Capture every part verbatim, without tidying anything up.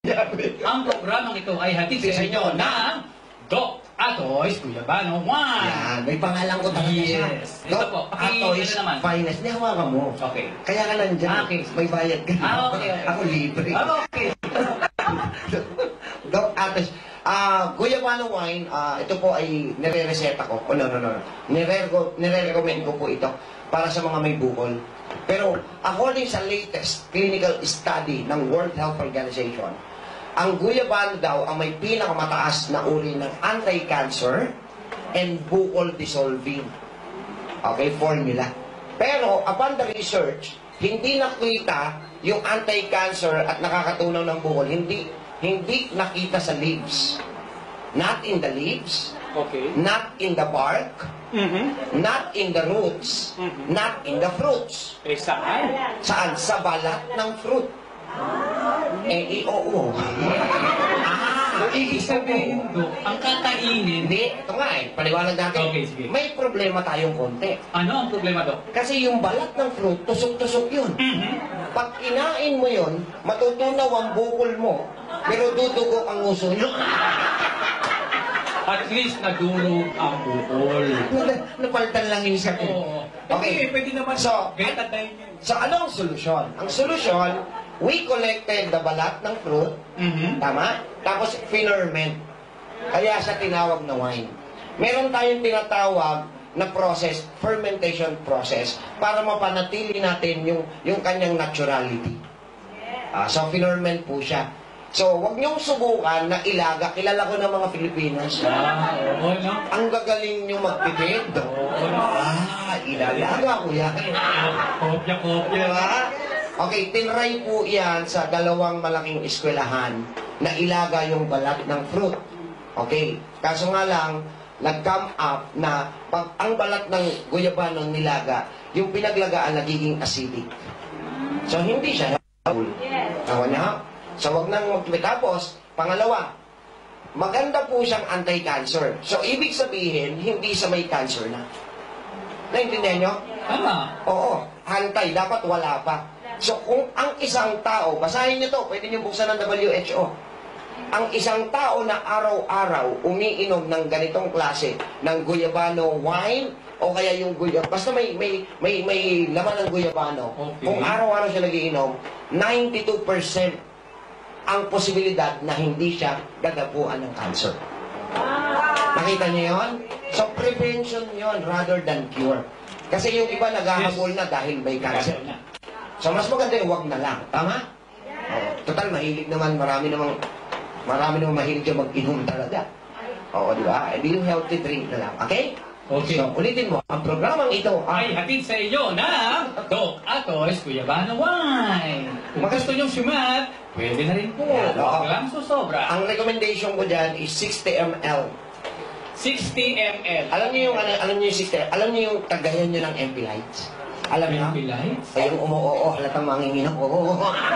Ang programang ito ay hatid sa inyo ng Doc Atoy's Guyabano Wine. Yan, may pangalan ko talaga siya. Yes. Ito po, paki- Atoy's ano naman? Finest. Hindi, hawakan mo. Okay. Kaya ka nandyan. Ah, okay. May bayad ka. Ah, okay, okay. Ako libre. Ah, okay. Doc Atoy's. Ah, Guyabano Wine, ah, ito po ay nire-reseta ko. Oh, no, no, no. Nire-recommend nire ko po ito para sa mga may bukol. Pero according sa latest clinical study ng World Health Organization, ang guyabano daw ang may pinakamataas na uri ng anti-cancer and bukol dissolving. Okay, formula. Pero upon the research, hindi nakita yung anti-cancer at nakakatunaw ng bukol. Hindi, hindi nakita sa leaves. Not in the leaves. Okay. Not in the bark. Mm-hmm. Not in the roots. Mhm. Not in the fruits. Eh, saan? Saan? Sa balat ng fruit. Eh, i oo. Ah, Ibig sabihin, Doc, ang kakainin. Hindi, ito nga eh, paliwanag natin. Okay, sige. May problema tayong konti. Ano ang problema, Doc? Kasi yung balat ng fruit, tusok-tusok yun. Mm-hmm. Pag kinain mo yun, matutunaw ang bukol mo, pero dudugo ang uso nyo. At least nadurog ang bukol. Napalitan lang yung sakit. Oo. Okay. Eh, pwede naman So, betadine yun. So, ano ang solusyon? Ang solusyon, we collected the balat ng fruit, Mm-hmm. tama? Tapos, ferment. Kaya siya tinawag na wine. Meron tayong tinatawag na process, fermentation process, para mapanatili natin yung, yung kanyang naturality. Ah, so, ferment po siya. So, wag niyong subukan na ilaga. Kilala ko ng mga Filipinas. Ah, oo, no? Ang gagaling niyo magpipid. Oo, no? Ah, ilalaga ko yan. Kopya-kopya. Diba? Okay, tinry po yan sa dalawang malaking eskwelahan na ilaga yung balat ng fruit. Okay, kaso nga lang, nag-come up na pag ang balat ng guyabano nilaga, yung pinaglagaan nagiging acidic. So, hindi siya na-full. Tawa niya? So, wag nang magtapos. Pangalawa, maganda po siyang anti-cancer. So, ibig sabihin, hindi sa may cancer na. Naintindihan nyo? Tama. Oo, hantay. Dapat wala pa. So, kung ang isang tao, basahin nyo to, pwede nyo buksan ng W H O. Ang isang tao na araw-araw umiinom ng ganitong klase ng guyabano wine o kaya yung guyabano, basta may, may, may, may laman ng guyabano. Okay. Kung araw-araw siya nagiinom, ninety-two percent ang posibilidad na hindi siya dadapuan ng cancer. Nakita niyo yun? So, prevention yon rather than cure. Kasi yung iba naghahabol na dahil may cancer. So, mas maganda yung wag na lang. Tama? Oh, total, mahilig naman. Marami namang, marami namang mahilig yung mag-inom talaga. Oo, di ba? E di yung healthy drink na lang. Okay? Okay. So, ulitin mo. Ang programang ito Ay ay hatid sa inyo ng Doc Atoy's Guyabano Wine. Kung gusto niyong sumat, pwede na rin po. Yan, oo. Huwag lang susobra. ang recommendation ko dyan is sixty milliliters. sixty milliliters. Alam niyo yung, ano, alam niyo yung sixty, alam niyo yung tagayan niyo ng M P lights? Alam niyo? M P lights? Ay, yung umu-oo, halatang manginginom. Oo.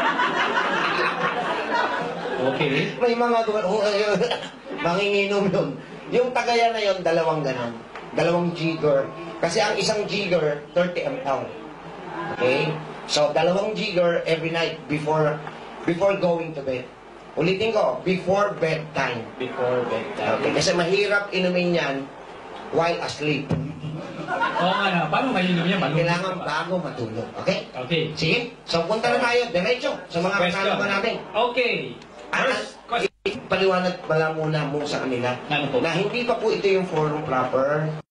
Okay. May mga manginginom yun. Yung tagayan na yun, dalawang ganon. Dalawang jigger. Kasi ang isang jigger, thirty milliliters. Okay? So, dalawang jigger every night before before going to bed. Ulitin ko, before bedtime. Before bedtime. Okay? Kasi mahirap inumin yan while asleep. Oo nga na. Paano mainom yan? Malungkot Kailangan ba? bago matulog. Okay? Okay. Sige. So, punta na tayo. Diretso sa mga Question. kasama natin. Okay. Ah, First question. Paliwanag pala muna mo sa kanila Ano po? na hindi pa po ito yung forum proper.